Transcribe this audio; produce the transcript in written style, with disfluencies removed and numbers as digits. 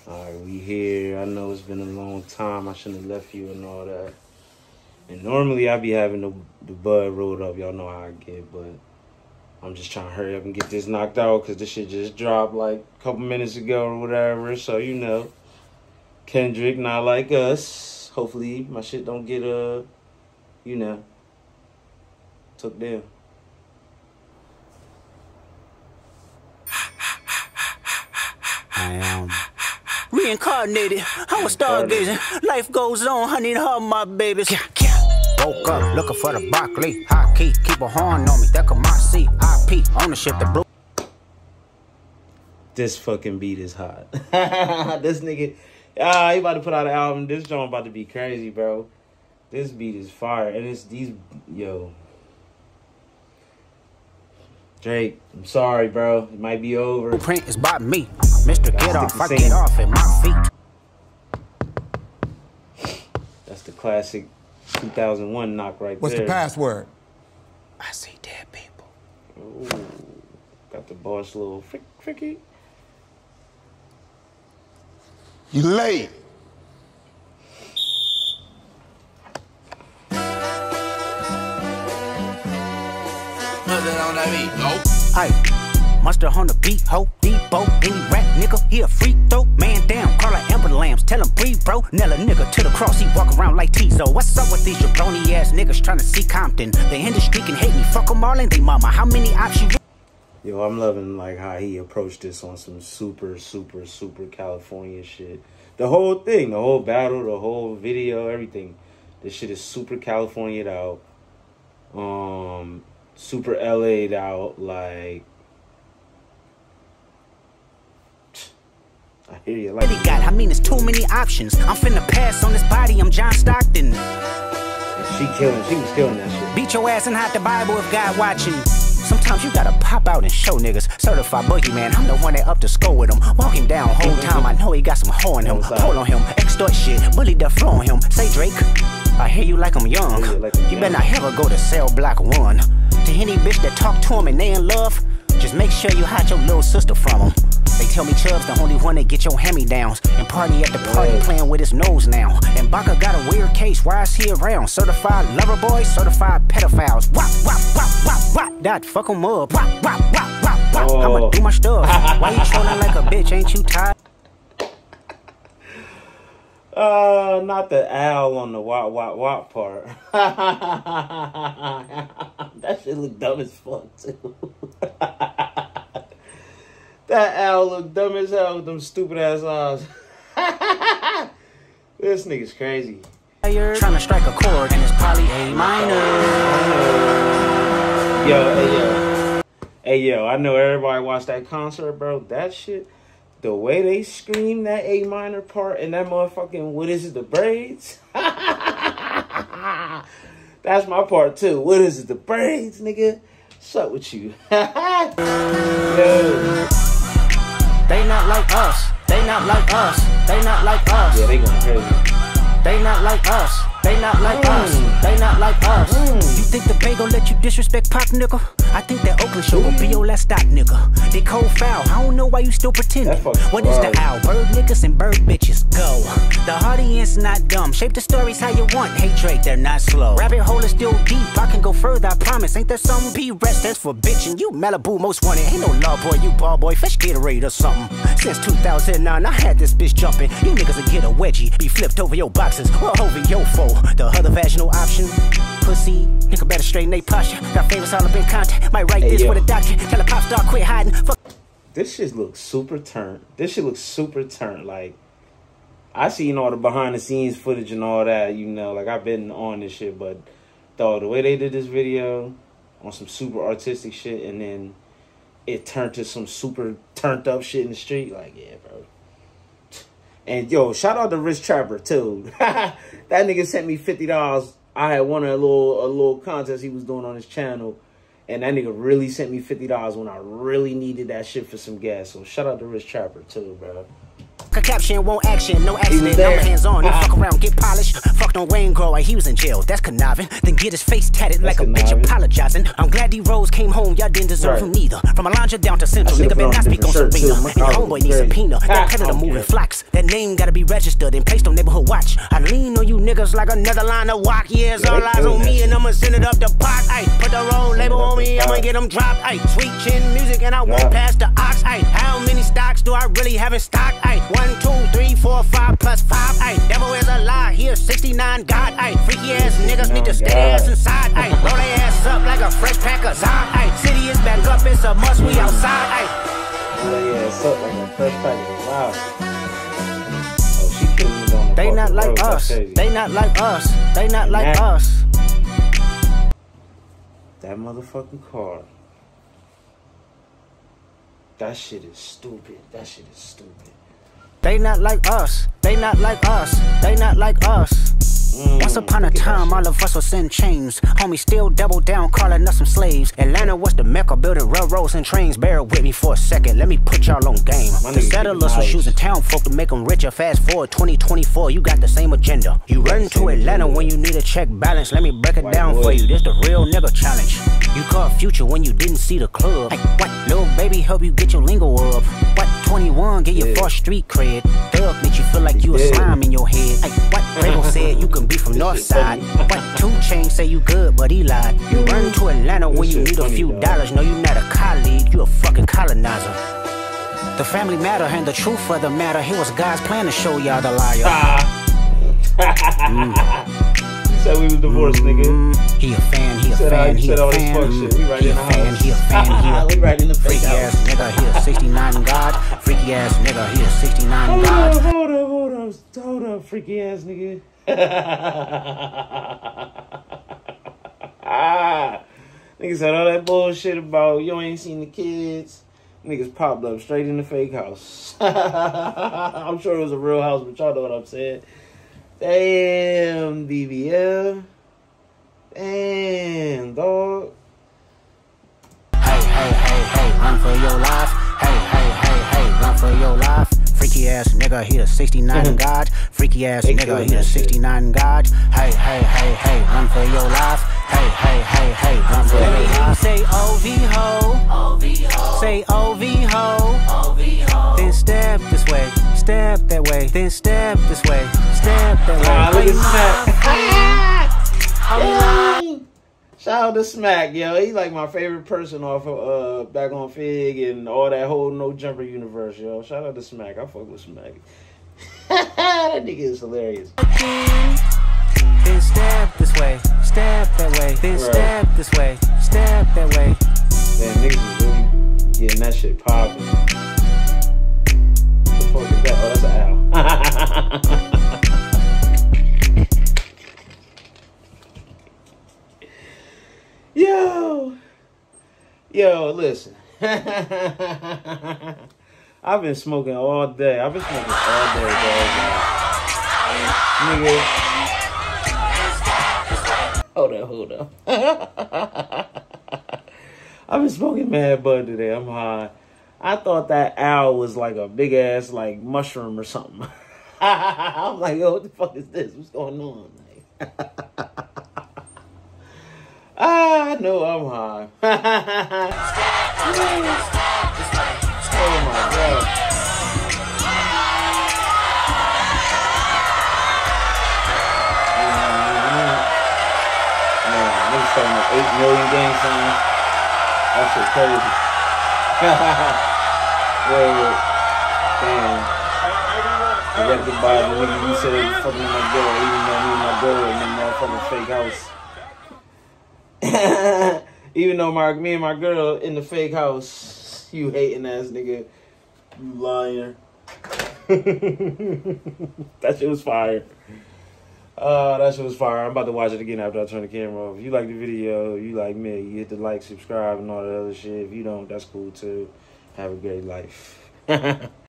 Alright, we here. I know it's been a long time. I shouldn't have left you and all that. And normally I be having the bud rolled up. Y'all know how I get, but I'm just trying to hurry up and get this knocked out because this shit just dropped like a couple minutes ago or whatever. So, you know, Kendrick, not like us. Hopefully my shit don't get, you know, took down. I am reincarnated. I was stargazing. Life goes on. I need all my babies. Woke up looking for the broccoli. High key, keep a horn on me. That could my seat. IP ownership. The blue. This fucking beat is hot. This nigga, he about to put out an album. This joint about to be crazy, bro. This beat is fire, and it's these yo. Drake, I'm sorry, bro. It might be over. Print is by me. Mr. Get Off, I get off at my feet. That's the classic 2001 knock right What's there. What's the password? I see dead people. Ooh, got the boss little fricky. You late. On that beat, go. Aye, mustard on the beat, ho, Debo, any rap nigga, he a freak though. Man down, call like Amber Lambs, tell him breathe, bro. Nail a nigga to the cross, he walk around like Tizo. What's up with these jabroni ass niggas trying to see Compton? The industry can hate me, fuck them all and they mama. How many options? Yo, I'm loving like how he approached this on some super California shit. The whole thing, the whole battle, the whole video, everything. This shit is super California'd out. Super LA'd out, like. I hear you. Like, I mean, it's too many options. I'm finna pass on this body. I'm John Stockton. She was killing that shit. Beat your ass and hide the Bible if God watching. Sometimes you gotta pop out and show niggas. Certified boogeyman, I'm the one that up to score with him. Walk him down whole time, I know he got some hoe in him. Pull on him, extort shit, bully the flow on him. Say Drake, I hear you like I'm young. You better not ever go to cell block 1. To any bitch that talk to him and they in love, just make sure you hide your little sister from him. They tell me Chubb's the only one that get your hand-me-downs. And party at the party playing with his nose now. And Baca got a weird case, why is he around? Certified lover boys, certified pedophiles. Wop, wop, wop, wop, wop. That fuck him up. Wop, wop, wop, wop, wop. I'ma do my stuff. Why you trolling like a bitch, ain't you tired? Not the owl on the wop, wop, wop part. That shit look dumb as fuck, too. That owl look dumb as hell with them stupid ass eyes. This nigga's crazy. Trying to strike a chord and it's probably A minor. Hey, yo, I know everybody watched that concert, bro. That shit, the way they scream that A minor part and that motherfucking, what is it, the braids? That's my part, too. What is it, the braids, nigga? What's up with you? Yo. They not like us. They not like us. They not like us. Yeah, they going crazy. They not like us. They not like us. They not like us. You think the Bay gon' let you disrespect Pop, nigga? I think that Oakland show will be your last stop, nigga. They cold foul. I don't know why you still pretending. What is the owl? Bird niggas and bird bitches. Go. The audience not dumb. Shape the stories how you want. Hey Drake, they're not slow. Rabbit hole is still deep. I can go further, I promise. Ain't there some B-rest that's for bitching? You Malibu most wanted. Ain't no love boy, you ball boy. Fresh Gatorade or something. Since 2009, I had this bitch jumping. You niggas will get a wedgie. Be flipped over your boxes or over your foe. The other vaginal option. Pussy. Nigga better straighten they posture. Got favors all up in contact. Might write this with a doctor. Tell a pop star quit hiding. Fuck. This shit looks super turned. This shit looks super turned. Like, I seen all the behind the scenes footage and all that, you know, like I've been on this shit, but dog, the way they did this video on some super artistic shit and then it turned to some super turned up shit in the street, like, yeah, bro. And yo, shout out to Rich Trapper too. That nigga sent me $50. I had won a little contest he was doing on his channel, and that nigga really sent me $50 when I really needed that shit for some gas. So shout out to Rich Trapper too, bro. caption, won't action, no accident. I'm hands on, he fuck around, get polished. Fucked on Wayne Grow, he was in jail, that's conniving. Then get his face tatted like a bitch apologizing. I'm glad D Rose came home, y'all didn't deserve him neither. From Alondra down to Central, nigga better not speak on Serena. And your homeboy needs a subpoena. That predator moving flocks, that name gotta be registered and placed on neighborhood watch. I lean on you niggas like another line of walk. Yeah, it's all eyes on me and I'ma send it up the pot. Ay, put the wrong label on me, I'ma get them dropped. Ay, sweet chin music and I won't pass the ox. Ay, how many stocks do I really have in stock? Ay, 1, 2, 3, 4, 5 plus 5. Ay, devil is a lie, here 69 God. Ay, freaky ass niggas need to stay ass inside. Ay, roll their ass up like a fresh pack of Zod. Ay, city is back up, it's a must, we outside. Ay, yeah, it's up like a fresh pack of wow. Oh, she killed me on the they not like us. They not like us. They not like us. That motherfucking car. That shit is stupid. That shit is stupid. They not like us. They not like us. They not like us. Once upon a time, all of us was in chains. Homie still double down, calling us some slaves. Atlanta was the mecca, building railroads and trains. Bear with me for a second, let me put y'all on game. The settlers was using town folk to make them richer. Fast forward 2024, you got the same agenda. You run to Atlanta when you need a check balance. Let me break it down for you, this the real nigga challenge. You caught Future when you didn't see the club. Hey, what? Little baby help you get your lingo up. What? 21 get your first street cred. Thug make you feel like you a slime in your head. Hey, what? Rebel said you can be from Northside. What? 2 Chainz say you good, but he lied. You run to Atlanta when you need a few dollars. No, you not a colleague, you a fucking colonizer. The family matter and the truth of the matter. Here was God's plan to show y'all the liar. Said we was divorced, nigga. He a fan, he a fan, he a fan. We right in the house. He a fan, we right in the freaky ass nigga, he a 69 God. Freaky ass nigga, he a 69 God. Hold up, freaky ass nigga. Niggas said all that bullshit about you ain't seen the kids. Niggas popped up straight in the fake house. I'm sure it was a real house, but y'all know what I'm saying. Damn, BBL. Damn, dog. Hey, run for your life. Hey, run for your life. Freaky ass nigga, he a 69 God. Freaky ass nigga, he a 69 God. Hey, run for your life. Hey, run for your life. Say OV ho. Say OV ho. Then step this way. Step that way. Then step this way. Step that way. Look at Smack. Shout out to Smack, yo. He's like my favorite person off of Back on Fig and all that whole No Jumper universe, yo. Shout out to Smack. I fuck with Smack. That nigga is hilarious. Then step this way. Step that way. Then step this way. Step that way. Damn, niggas is really getting that shit popping. What the fuck is that? Oh, that's an owl. Yo, listen. I've been smoking all day. Nigga. Hold up. I've been smoking mad bud today. I'm high. I thought that owl was like a big ass like mushroom or something. I'm like, yo, what the fuck is this? What's going on? I know I'm high. Oh my God. Man, niggas starting up 8 million gang signs. That shit crazy. Wait. Damn. I got to buy the nigga you said fucking my girl, even though me and my girl in that motherfucking fake house. Even though me and my girl in the fake house, you hating ass nigga, you liar. That shit was fire. That shit was fire. I'm about to watch it again after I turn the camera off. If you like the video, you like me, you hit the like, subscribe, and all that other shit. If you don't, that's cool too. Have a great life.